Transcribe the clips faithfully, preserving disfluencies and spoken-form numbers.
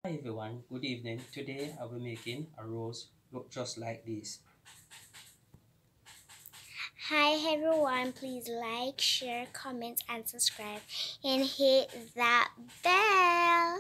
Hi everyone, good evening. Today I'll be making a rose look just like this. Hi everyone, please like, share, comment and subscribe and hit that bell.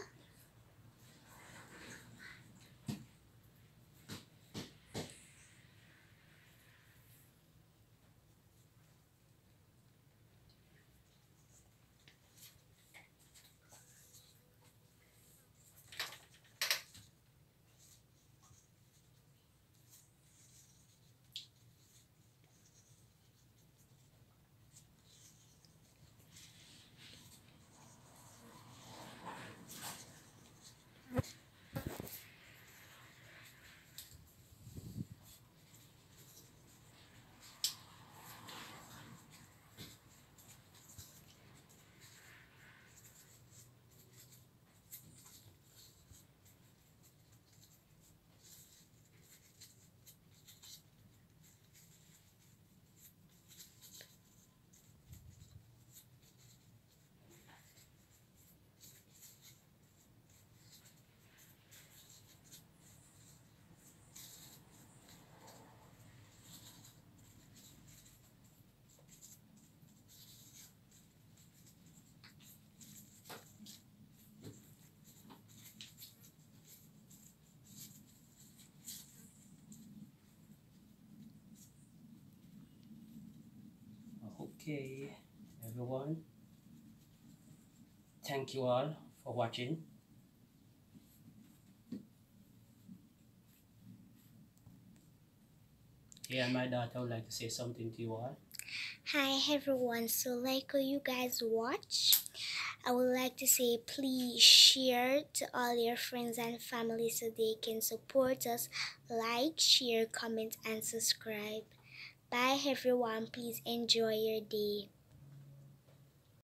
Okay, everyone, thank you all for watching. Yeah, and my daughter would like to say something to you all. Hi everyone, so like how you guys watch, I would like to say please share to all your friends and family so they can support us. Like, share, comment and subscribe. Bye everyone, please enjoy your day.